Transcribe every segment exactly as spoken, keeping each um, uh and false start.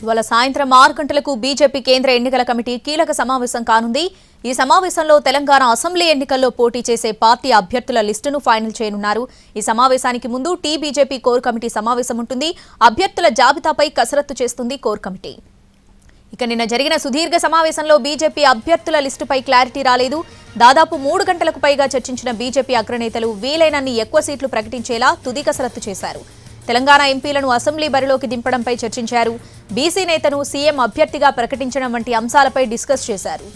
ఇవాళ సాయంత్రం ఆరు గంటలకు బీజేపీ కేంద్ర ఎన్నికల కమిటీ కీలక సమావేశం కానుంది. ఈ సమావేశంలో తెలంగాణ అసెంబ్లీ ఎన్నికల్లో పోటీ చేసే పార్టీ అభ్యర్థుల లిస్టును ఫైనల్ చేయనున్నారు. ఈ సమావేశానికి ముందు టీ బీజేపీ కోర్ కమిటీ సమావేశం ఉంటుంది. అభ్యర్థుల జాబితాపై కసరత్తు చేస్తుంది కోర్ కమిటీ. ఇక నిన్న జరిగిన సుదీర్ఘ సమావేశంలో బీజేపీ అభ్యర్థుల లిస్టుపై క్లారిటీ రాలేదు. దాదాపు మూడు గంటలకు పైగా చర్చించిన బీజేపీ అగ్రనేతలు వీలైనన్ని ఎక్కువ సీట్లు ప్రకటించేలా తుది కసరత్తు చేశారు. తెలంగాణ ఎంపీలను అసెంబ్లీ బరిలోకి దింపడంపై చర్చించారు. బీసీ నేతను సీఎం అభ్యర్థిగా ప్రకటించడం వంటి అంశాలపై డిస్కస్ చేశారు.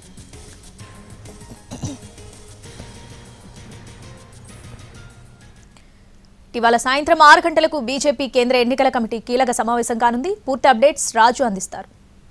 ఇవాళ సాయంత్రం ఆరు గంటలకు బీజేపీ కేంద్ర ఎన్నికల కమిటీ కీలక సమావేశం కానుంది. పూర్తి అప్డేట్స్ రాజు అందిస్తారు.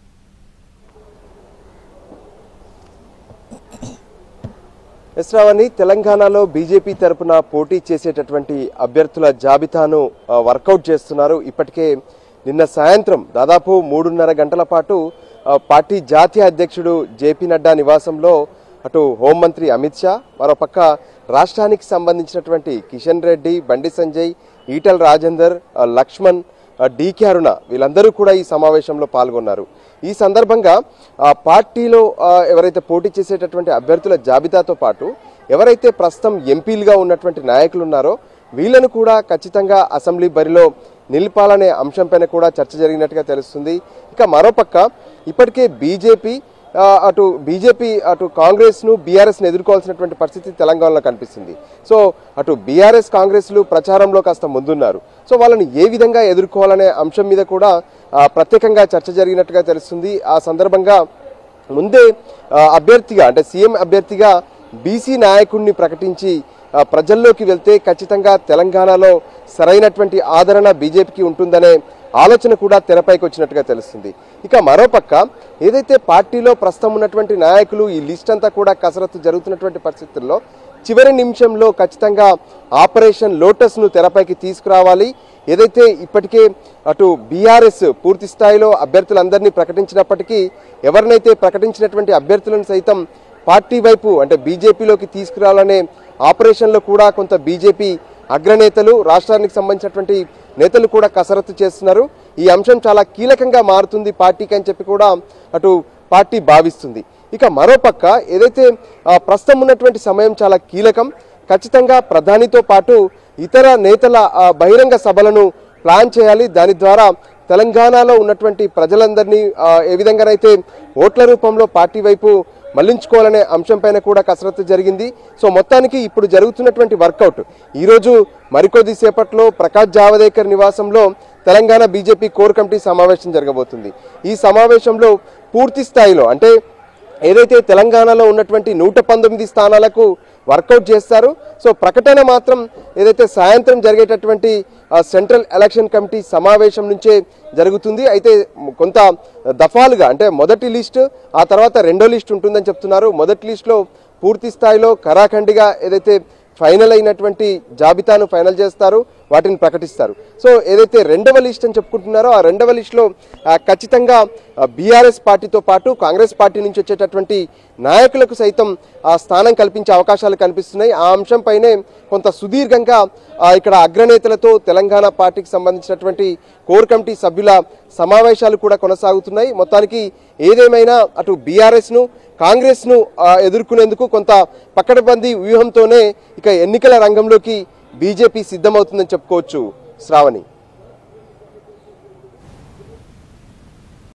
ఎస్రావని తెలంగాణలో బీజేపీ తరపున పోటీ చేసేటటువంటి అభ్యర్థుల జాబితాను వర్కౌట్ చేస్తున్నారు. ఇప్పటికే నిన్న సాయంత్రం దాదాపు మూడున్నర గంటల పాటు పార్టీ జాతీయ అధ్యక్షుడు జేపీ నడ్డా నివాసంలో అటు హోంమంత్రి అమిత్ షా, మరోపక్క రాష్ట్రానికి సంబంధించినటువంటి కిషన్ రెడ్డి, బండి సంజయ్, ఈటల రాజేందర్, లక్ష్మణ్, డీకే అరుణ వీళ్ళందరూ కూడా ఈ సమావేశంలో పాల్గొన్నారు. ఈ సందర్భంగా పార్టీలో ఎవరైతే పోటీ చేసేటటువంటి అభ్యర్థుల జాబితాతో పాటు ఎవరైతే ప్రస్తుతం ఎంపీలుగా ఉన్నటువంటి నాయకులు ఉన్నారో వీళ్ళను కూడా ఖచ్చితంగా అసెంబ్లీ బరిలో నిలిపాలనే అంశంపైన కూడా చర్చ జరిగినట్టుగా తెలుస్తుంది. ఇక మరోపక్క ఇప్పటికే బీజేపీ అటు బీజేపీ అటు కాంగ్రెస్ను బీఆర్ఎస్ను ఎదుర్కోవాల్సినటువంటి పరిస్థితి తెలంగాణలో కనిపిస్తుంది. సో అటు బీఆర్ఎస్ కాంగ్రెస్లు ప్రచారంలో కాస్త ముందున్నారు. సో వాళ్ళని ఏ విధంగా ఎదుర్కోవాలనే అంశం మీద కూడా ప్రత్యేకంగా చర్చ జరిగినట్టుగా తెలుస్తుంది. ఆ సందర్భంగా ముందే అభ్యర్థిగా అంటే సీఎం అభ్యర్థిగా బీసీ నాయకుడిని ప్రకటించి ప్రజల్లోకి వెళ్తే ఖచ్చితంగా తెలంగాణలో సరైనటువంటి ఆదరణ బీజేపీకి ఉంటుందనే ఆలోచన కూడా తెరపైకి వచ్చినట్టుగా తెలుస్తుంది. ఇక మరోపక్క ఏదైతే పార్టీలో ప్రస్తుతం ఉన్నటువంటి నాయకులు ఈ లిస్ట్ అంతా కూడా కసరత్తు జరుగుతున్నటువంటి పరిస్థితుల్లో చివరి నిమిషంలో ఖచ్చితంగా ఆపరేషన్ లోటస్ను తెరపైకి తీసుకురావాలి. ఏదైతే ఇప్పటికే అటు బీఆర్ఎస్ పూర్తి స్థాయిలో అభ్యర్థులందరినీ ప్రకటించినప్పటికీ ఎవరినైతే ప్రకటించినటువంటి అభ్యర్థులను సైతం పార్టీ వైపు అంటే బీజేపీలోకి తీసుకురావాలనే ఆపరేషన్లో కూడా కొంత బీజేపీ అగ్రనేతలు, రాష్ట్రానికి సంబంధించినటువంటి నేతలు కూడా కసరత్తు చేస్తున్నారు. ఈ అంశం చాలా కీలకంగా మారుతుంది పార్టీకి అని చెప్పి కూడా అటు పార్టీ భావిస్తుంది. ఇక మరోపక్క ఏదైతే ప్రస్తుతం ఉన్నటువంటి సమయం చాలా కీలకం. ఖచ్చితంగా ప్రధానితో పాటు ఇతర నేతల బహిరంగ సభలను ప్లాన్ చేయాలి. దాని ద్వారా తెలంగాణలో ఉన్నటువంటి ప్రజలందరినీ ఏ విధంగానైతే ఓట్ల రూపంలో పార్టీ వైపు మళ్లించుకోవాలనే అంశంపైన కూడా కసరత్తు జరిగింది. సో మొత్తానికి ఇప్పుడు జరుగుతున్నటువంటి వర్కౌట్ ఈరోజు మరికొద్ది సేపట్లో ప్రకాష్ జావదేకర్ నివాసంలో తెలంగాణ బీజేపీ కోర్ కమిటీ సమావేశం జరగబోతుంది. ఈ సమావేశంలో పూర్తి స్థాయిలో అంటే ఏదైతే తెలంగాణలో ఉన్నటువంటి నూట పంతొమ్మిది స్థానాలకు వర్కౌట్ చేస్తారు. సో ప్రకటన మాత్రం ఏదైతే సాయంత్రం జరిగేటటువంటి సెంట్రల్ ఎలక్షన్ కమిటీ సమావేశం నుంచే జరుగుతుంది. అయితే కొంత దఫాలుగా అంటే మొదటి లిస్టు ఆ తర్వాత రెండో లిస్ట్ ఉంటుందని చెప్తున్నారు. మొదటి లిస్టులో పూర్తి స్థాయిలో కరాఖండిగా ఏదైతే ఫైనల్ అయినటువంటి జాబితాను ఫైనల్ చేస్తారు, వాటిని ప్రకటిస్తారు. సో ఏదైతే రెండవ లిస్ట్ అని చెప్పుకుంటున్నారో ఆ రెండవ లిస్టులో ఖచ్చితంగా బీఆర్ఎస్ పార్టీతో పాటు కాంగ్రెస్ పార్టీ నుంచి వచ్చేటటువంటి నాయకులకు సైతం ఆ స్థానం కల్పించే అవకాశాలు కనిపిస్తున్నాయి. ఆ అంశంపైనే కొంత సుదీర్ఘంగా ఇక్కడ అగ్రనేతలతో తెలంగాణ పార్టీకి సంబంధించినటువంటి కోర్ కమిటీ సభ్యుల సమావేశాలు కూడా కొనసాగుతున్నాయి. మొత్తానికి ఏదేమైనా అటు బీఆర్ఎస్ను కాంగ్రెస్ను ఎదుర్కొనేందుకు కొంత పకడ్బందీ వ్యూహంతోనే ఇక ఎన్నికల రంగంలోకి బీజేపీ సిద్ధమవుతుందని చెప్పుకోవచ్చు. శ్రావణి.